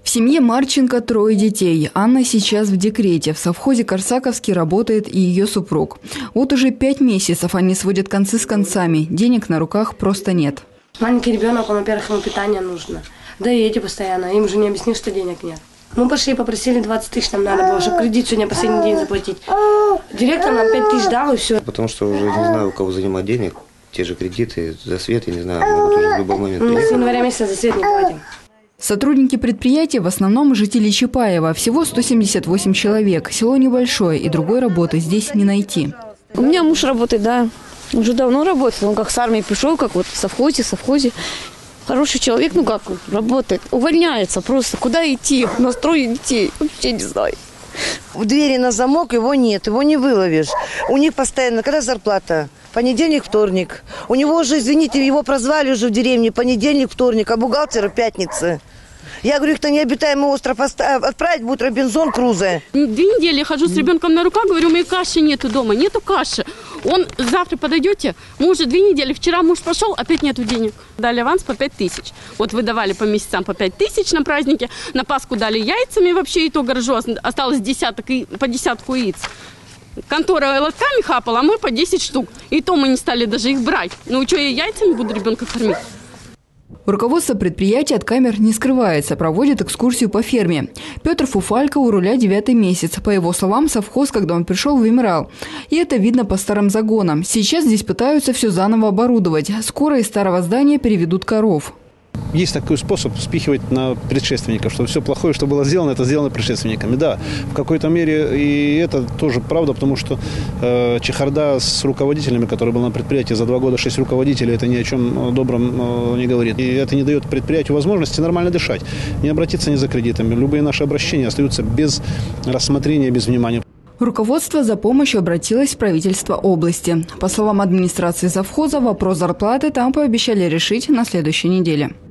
семье Марченко 3 детей. Анна сейчас в декрете. В совхозе Корсаковский работает и ее супруг. Вот уже 5 месяцев они сводят концы с концами. Денег на руках просто нет. Маленький ребенок, во-первых, ему питание нужно. Да и эти постоянно. Им же не объяснишь, что денег нет. Мы пошли, попросили 20 тысяч, нам надо было, чтобы кредит сегодня последний день заплатить. Директор нам 5 тысяч дал и все. Потому что уже не знаю, у кого занимать денег. Те же кредиты за свет, я не знаю, могут уже в любой момент приехать. Мы с января месяца за свет не платим. Сотрудники предприятия в основном жители Чапаева. Всего 178 человек. Село небольшое, и другой работы здесь не найти. У меня муж работает, да. Уже давно работает. Он как с армии пришел, как вот в совхозе. Хороший человек, ну как, работает. Увольняется просто. Куда идти? Настроить детей. Вообще не знаю. В двери на замок его нет, его не выловишь. У них постоянно, когда зарплата? Понедельник, вторник. У него уже, извините, его прозвали уже в деревне понедельник, вторник, а бухгалтера пятница. Я говорю, их-то необитаемый остров отправить будет Робинзон Крузо. 2 недели я хожу с ребенком на руках, говорю, у меня каши нету дома, нету каши. Он, завтра подойдете, мы уже 2 недели, вчера муж пошел, опять нету денег. Дали аванс по 5 тысяч. Вот выдавали по месяцам по 5 тысяч на праздники, на Пасху дали яйцами вообще, и то горжу, осталось десяток, по десятку яиц. Контора лотками хапала, а мы по 10 штук. И то мы не стали даже их брать. Ну что, я яйцами буду ребенка кормить? Руководство предприятия от камер не скрывается, проводит экскурсию по ферме. Петр Фуфалько у руля 9-й месяц. По его словам, совхоз, когда он пришел, вымирал. И это видно по старым загонам. Сейчас здесь пытаются все заново оборудовать. Скоро из старого здания переведут коров. Есть такой способ спихивать на предшественников, что все плохое, что было сделано, это сделано предшественниками. Да, в какой-то мере и это тоже правда, потому что чехарда с руководителями, который был на предприятии за 2 года, 6 руководителей, это ни о чем добром не говорит. И это не дает предприятию возможности нормально дышать, не обратиться ни за кредитами. Любые наши обращения остаются без рассмотрения, без внимания. Руководство за помощью обратилось в правительство области. По словам администрации совхоза, вопрос зарплаты там пообещали решить на следующей неделе.